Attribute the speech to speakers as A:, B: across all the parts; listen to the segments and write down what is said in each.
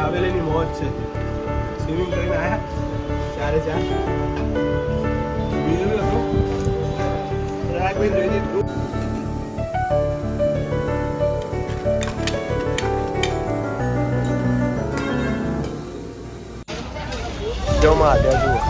A: ટ્રાવેલિંગની મોજ છે. સ્વિમિંગ કરીને આવ્યા ચારે ચાર. બીજું હતું રાગભાઈ રણજીત ગ્રુપ. જમા ત્યાં જુઓ.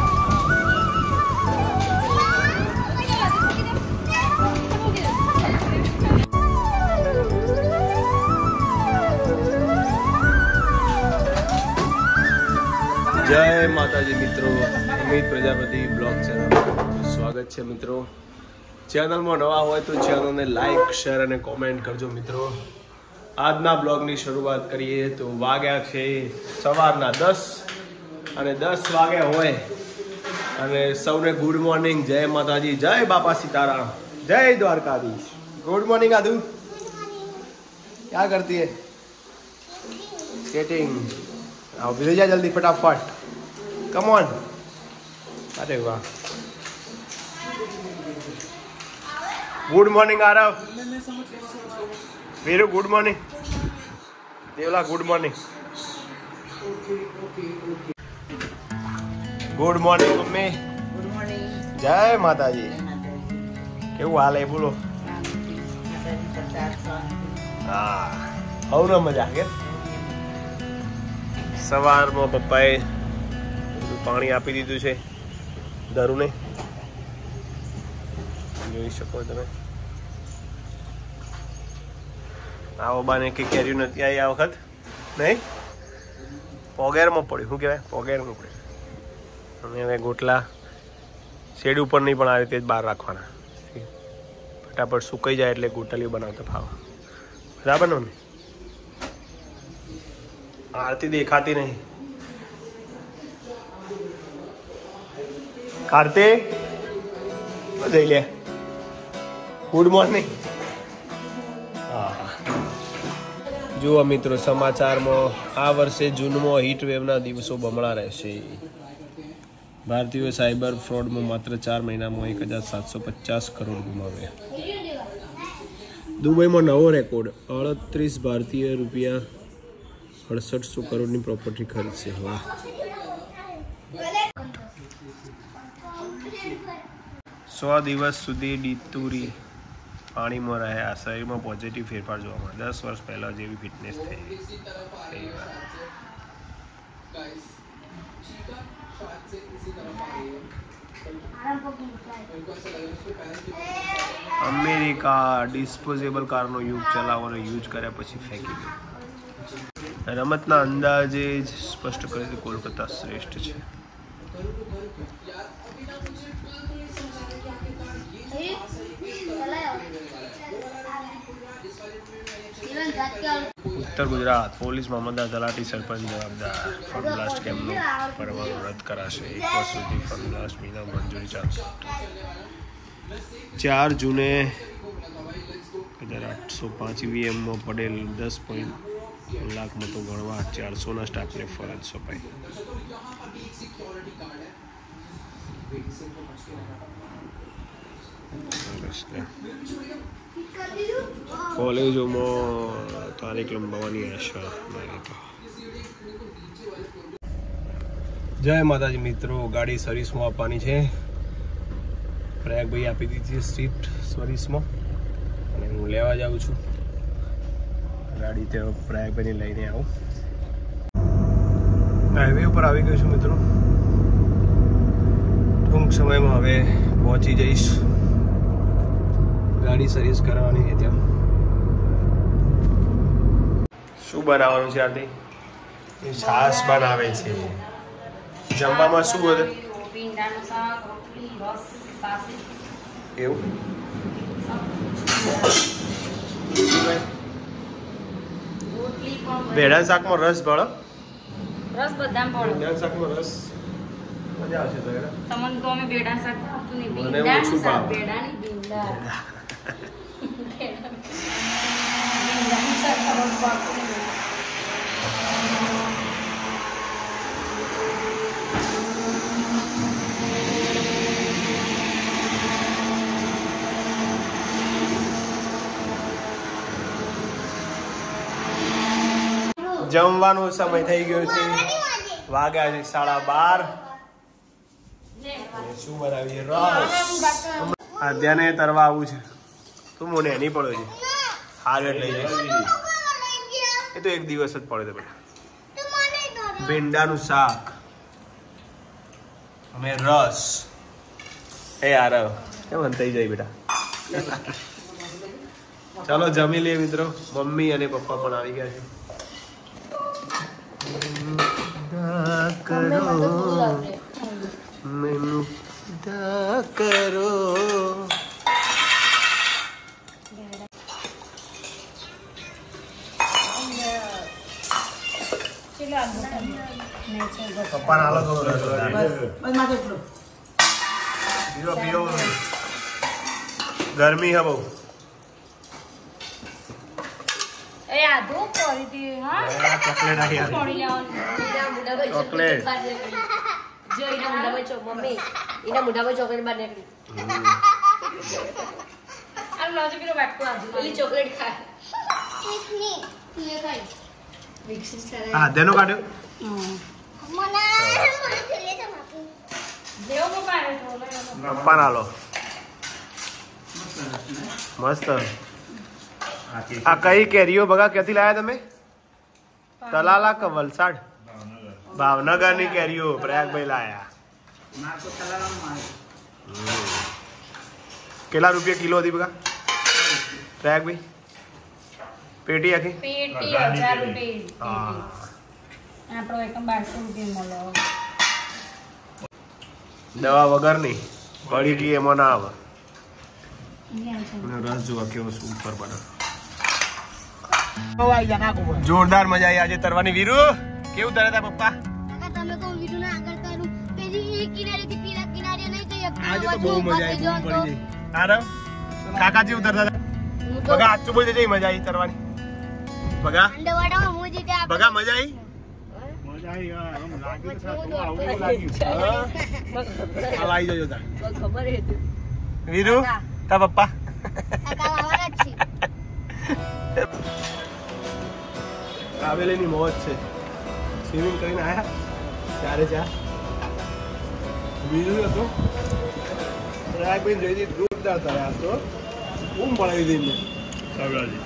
A: જય માતાજી મિત્રો, અમિત પ્રજાપતિ બ્લોગ ચેનલ સ્વાગત છે મિત્રો. ચેનલમાં નવા હોય તો ચેનલને લાઈક શેર અને કોમેન્ટ કરજો મિત્રો. આજના બ્લોગની શરૂઆત કરીએ તો વાગ્યા છે સવારના 10 અને 10 વાગ્યા હોય અને સૌને ગુડ મોર્નિંગ. જય માતાજી, જય બાપા સીતારામ, જય દ્વારકાધીશ. ગુડ મોર્નિંગ આદુ. क्या करती है? स्केटिंग. आओ भेज जा जल्दी फटाफट. Come on. अरे वाह. Good morning Aarav. Veeru good morning. Devla good morning. Good morning મમ્મી.
B: Good morning.
A: જય માતાજી. કેવું હાલ એ બોલો? હા હવનો મજા કે સવારમાં પપ્પાએ પાણી આપી દીધું છે દારૂને, જોઈ શકો તમે. આવો બાને કે કેર્યું નથી આવી આ વખત નહીં. પોગેરમાં પડ્યું. શું કહેવાય? પોગેરમાં પડ્યું. અને હવે ગોટલા શેડ ઉપર નહીં પણ આ રીતે જ બહાર રાખવાના. ફટાફટ સુકાઈ જાય એટલે ગોટલીઓ બનાવતા ફાવે. બરાબર ને મમ્મી? આરતી દેખાતી નહીં. કાર્તિક જઈ લે. Good morning. હા જુઓ મિત્રો સમાચારમાં, આ વર્ષે જૂનમાં હીટ વેવના દિવસો બમણા રહેશે. ભારતીય સાયબર ફ્રોડમાં માત્ર 4 મહિનામાં 1750 કરોડ ગુમાવ્યા. દુબઈમાં નવો રેકોર્ડ, 38 ભારતીય રૂપિયા 6800 કરોડની પ્રોપર્ટી ખરીદશે. વાહ. સો દિવસ સુધી ડીતુરી પાણીમાં રહ્યા, શરીરમાં પોઝિટિવ ફેરફાર જોવા મળે. 10 વર્ષ પહેલા જેવી ફિટનેસ થઈ. અમેરિકા ડિસ્પોઝેબલ કારનો યુગ ચલાવવાનો યુઝ કર્યા પછી ફેંકી દો. રમતના અંદાજે જ સ્પષ્ટ કરે છે કોલકાતા શ્રેષ્ઠ છે. ઉત્તર ગુજરાત પોલીસ મામલતદાર તલાટી સરપંચ જવાબદાર. ફન બ્લાસ્ટ કેમ્પનો પરવાનો રદ કરાશે. 1 વર્ષ સુધી ફન બ્લાસ્ટ વિના મંજૂરી ચાલશે. 4 જૂને 1805 ઈવીએમમાં પડેલ 10 લાખ મતો ગણવા 400ના સ્ટાફને ફરજ સોંપાઈ. કોલેજોમાં તારીખ લંબાવવાની આશા. જય માતાજી મિત્રો, ગાડી સર્વિસમાં આપવાની છે. પ્રયાગભાઈ આપી દીધી સ્વિફ્ટ સર્વિસમાં અને હું લેવા જાઉં છું. ગાડી ત્યાં પ્રયાગભાઈને લઈને આવું. હાઈવે ઉપર આવી ગયો છું મિત્રો. ટૂંક સમયમાં હવે પહોંચી જઈશ. ગાડી સર્વિસ કરાવવાની છે ત્યાં. શું બનાવવાનું છે આરતી? છાશ બનાવે છે. જમવામાં શું બધે? એવું ભેડા શાકમાં રસ ભળો.
B: રસ બદામ પડો.
A: ભેડા શાકમાં રસ મજા આવશે તો.
B: તમને તો અમે ભેડા શાક ખાતું નહીં.
A: મને
B: ભીંડા
A: ઓછું
B: શાક.
A: ભાવે.
B: ભેડા નહીં ભીંડા. ભીંડાનું શાક ખાવાનું ભાવતું નહીં.
A: જમવાનો સમય થઈ ગયો છે. વાગ્યા છે 12:30. શું બનાવીએ? રસ. આધ્યાને તરવા આવું છે. તું મને એની પડો છે. હારે લઈ જાય. એ તો એક દિવસ જ પડે તો બેટા. ભીંડાનું શાક અમે રસ. એ યાર કેમ થઈ જાય બેટા. ચાલો જમી લઈએ મિત્રો. મમ્મી અને પપ્પા પણ આવી ગયા છે. કરો પપ્પા ના હાલો ગરમી હે બહુ. ચોકલેટ તેનો કાઢ્યો. પપ્પા ના લો મસ્ત. આ કઈ કેરીઓ બગા ક્યાંથી લાયા તમે? તલાલા કે વલસાડ? ભાવનગર ની કેરીઓ પ્રયાગભાઈ લાયા. કેટલા રૂપિયા કિલો હતી બગા પ્રયાગભાઈ? પેટી આખી
B: પેટી 1000 રૂપિયા. આપણો એકમ 1200 રૂપિયા મળે.
A: દવા વગરની પડી ગઈ એમાં ના આવે. રસ જોવા કેવો સુપર બને. જોરદાર મજા આવી આજે તરવાની. વીરુ કેવું તરે તા પપ્પા?
C: તમે કોણ વીરુ ના આગળ કરું પેલી એક કિનારેથી પેલા કિનારે નહીં જઈ શકતા.
A: આજે તો બહુ મજા આવી. બહુ પડી ગઈ. આરામ કાકાજી ઉતરતા હતા. બગા આજ તો બોલ જઈ મજા આવી તરવાની. બગા
C: અંડરવાડામાં હું જીતે
A: બગા મજા આવી. વીરુ તા પપ્પા ટ્રાવેલિંગ ની મોજ છે. સ્વિમિંગ કરીને આયા 4:04. વીરુ હતો રાયભાઈ જઈ જોરદાર હતા આજ તો. ઊંઘ પડાવી દીધી મેં. સાવરાજી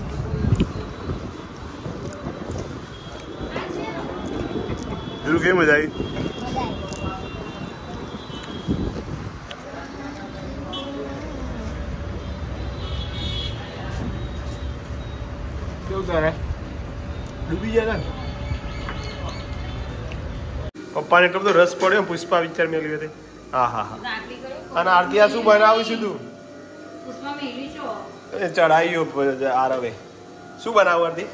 A: વીરુ કેવી મજા આવી? કેવું તારે ડૂબી ગયા ને? પપ્પાને એટલો બધો રસ પડ્યો. પુષ્પા પિક્ચર મેળવી હતી. હા હા હા. અને આરતી આ શું બનાવું છું તું? ચડાઈ આરવે શું બનાવું આરતી?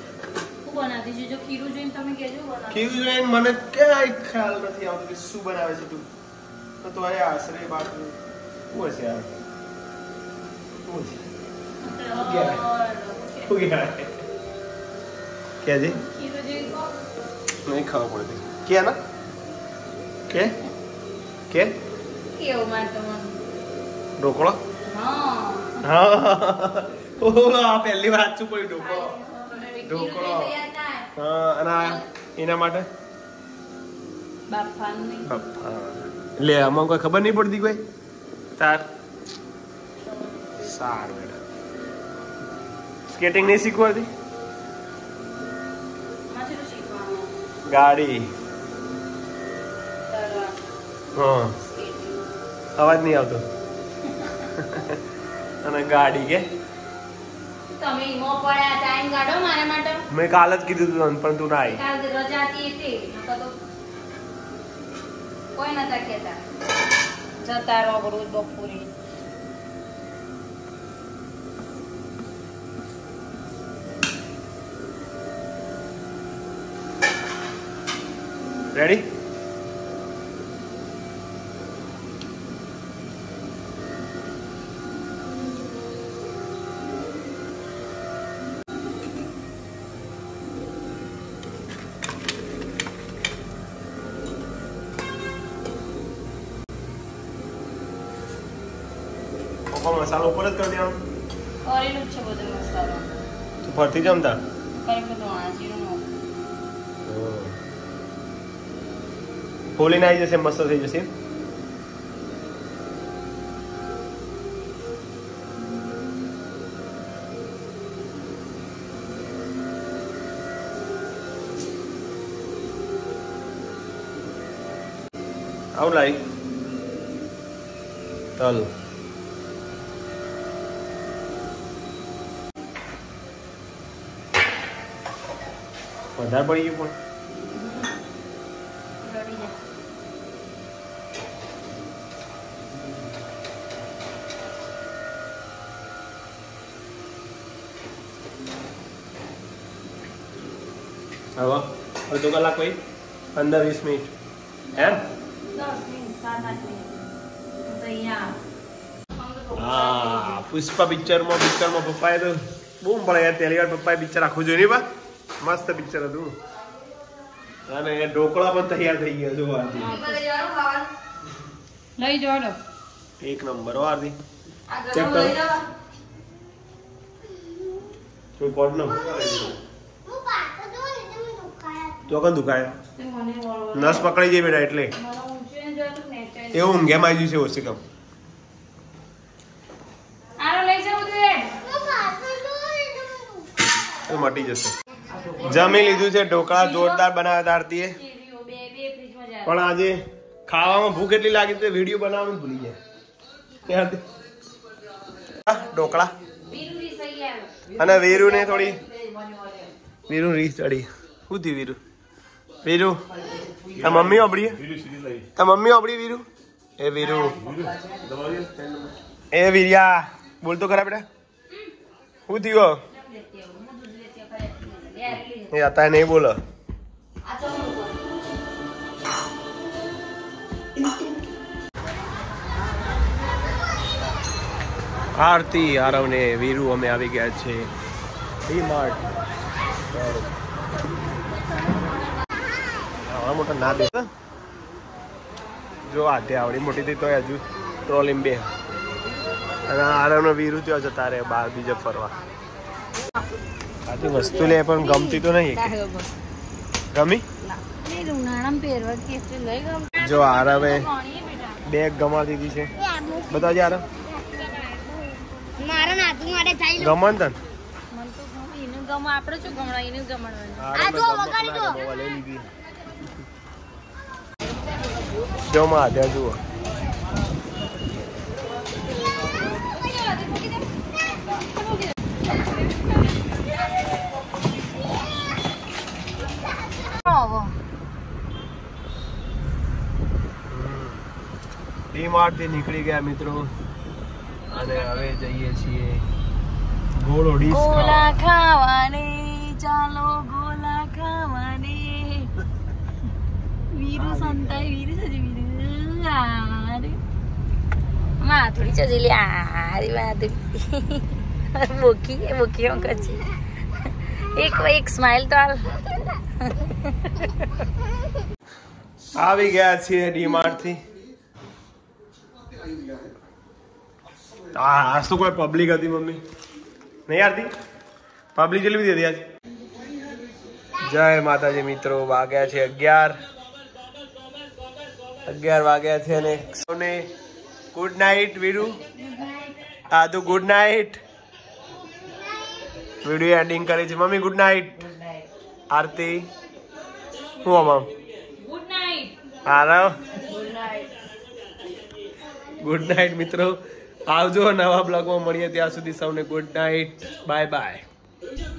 A: ખીરું જોઈને મને ક્યાંય ખ્યાલ નથી આવતો કે શું બનાવે છે તું. તો આશરે બાર શું હશે યાર? क्या जी नहीं खावा पड़ती क्या ना के के ढोकळा हाँ ओला पहली बार आजू पड़ी ढोकळा हाँ अना एना માટે બાફા લે આમાં કોઈ ખબર નહીં પડતી કોઈ તાર સારું બેટા સ્કેટિંગ નહીં શીખવાડતી ગાડી હા અવાજ નહીં આવતો અને ગાડી કે
B: તમે ઈમો પડ્યા ટાઈમ કાઢો મારા માટે.
A: મેં કાલ જ કીધું તું પણ તું ના આવી.
B: કાલ રજા હતી એટલે નકર તો કોઈ નતા કહેતા જતા રહો રોજ બપોરે.
A: રેડી મસાલો ઉપર જ કરી દેવાનો.
B: કરેલું જ છે બધો મસાલો.
A: તો ફરતી જમતા
B: કઈ બધું આ જીરું
A: ફોલીને આવી જશે, મસ્ત થઈ જશે. આવું લાઈ તલ વધારે પડી ગયું પણ હવે અડધો કલાક પછી 15-20 મિનિટ એમ.
B: 10 મિનિટ 7-8 મિનિટ તો અહીંયા
A: હા પુષ્પા પિક્ચરમાં પપ્પાએ તો બૂમ પડે યાર. પહેલી વાર પપ્પાએ પિક્ચર આખું જોયું બા. મસ્ત પિક્ચર હતું. અને ઢોકળા પણ તૈયાર થઈ ગયા જો આરતી.
B: લઈ જોડો
A: એક નંબર હો આરતી. ચેક કરો કોઈ કોડ નો તો કન દુખાય નસ પકડી જાય બેટા એટલે એવું ઊંઘેમ આવી છે ઓછી કમ. મટી જશે. જમી લીધું છે. ઢોકળા જોરદાર બનાવ્યા આરતીએ. પણ આજે ખાવામાં ભૂખ એટલી લાગી તો વિડીયો બનાવવાનું ભૂલી ગયા. ઢોકળા અને વીરુ ને થોડી વીરુ રીસ ચડી. શું થયું વીરુ? વીરુ તા મમ્મી ઓબડી વીરુ. એ વીરુ એ વીરિયા બોલ તો ખરા બેટા. શું થયું? એ आता नहीं बोला. આરતી આરવ ને વીરુ અમે આવી ગયા છે ડી-માર્ટ. આવડા મોટા ના દે જો આધે આવડી મોટી થઈ તો હજુ ટ્રોલી બે. અને આરવ ને વીરુ ત્યાં જતા રહે બહાર બીજે ફરવા. આથી વસ્તુ લે પણ ગમતી તો નહીં. ગમી જો આરવે બેગ ગમાડી દીધી છે. બધા જ આરવ
C: મારા નાતુ માટે થઈ
A: ગમન તન
B: આપણે શું ગમણા એને ગમણવાનું.
C: આ જો વગાડી દો.
A: જો માં આધે જુઓ. ડી-માર્ટ થી નીકળી ગયા મિત્રો અને હવે જઈએ છીએ ગોળો ડીશ
B: ગોલા ખાવાને ચાલો ગોલા ખાવાને. વીરુ સંતાઈ વીરુ સજી વીરુ આરે માં થોડી ચજી લે આરી વાત બોકી હું કરছি. એક સ્માઈલ તો હાલ.
A: આવી ગયા છીએ ડી-માર્ટ થી. આજ તો કોઈ પબ્લિક હતી મમ્મી નહીં આરતી? પબ્લિક જેટલી બધી હતી આજ. જય માતાજી મિત્રો. વાગ્યા છે 11 વાગ્યા છે અને સૌને ગુડ નાઇટ. વીરુ આદુ ગુડ નાઇટ. વિડીયો એન્ડિંગ કરી છે મમ્મી. Good night. આરતી હું આમ
B: good night.
A: Aarav good night મિત્રો. આવજો નવા બ્લોગમાં મળીએ. ત્યાં સુધી સૌને ગુડ નાઇટ. Bye bye.